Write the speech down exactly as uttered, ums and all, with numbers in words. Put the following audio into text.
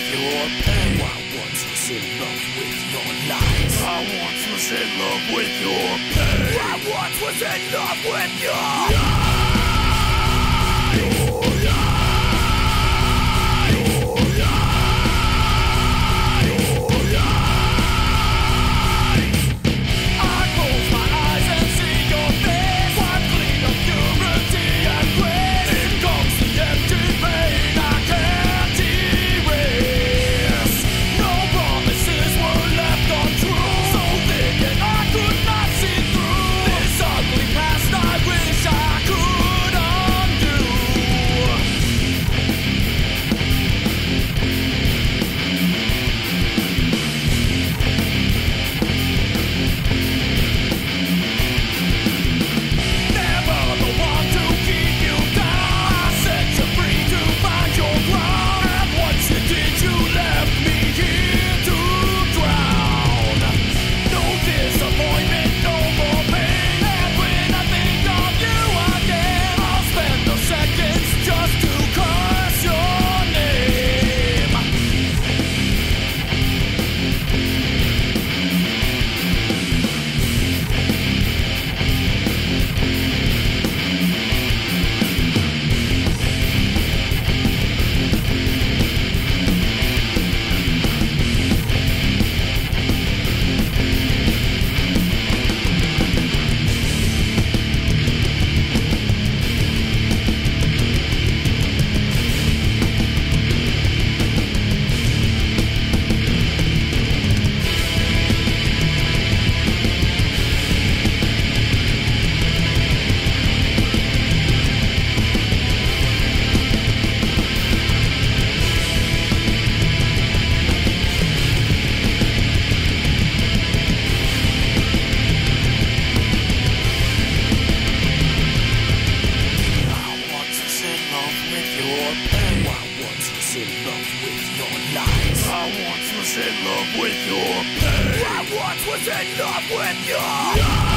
your pain. I once was in love with your lies. I once was in love with your pain. I once was in love with your lies. Your lies. Your lies. Your lies. I close my eyes and see your face. Wipe clean of purity and grace. Here comes the empty pain I can't erase. No promises were left untrue, so thinking I could not see through this ugly past. I wish I could undo. Never the one to keep you down. I set you free to find your ground. And once you did, you left me here to drown. No disappointment, no more pain. And when I think of you again, I'll spend those seconds just to curse your name. I once was in love with your pain. I once was in love with your lies. I once was in love with your pain. I once was in love with your lies.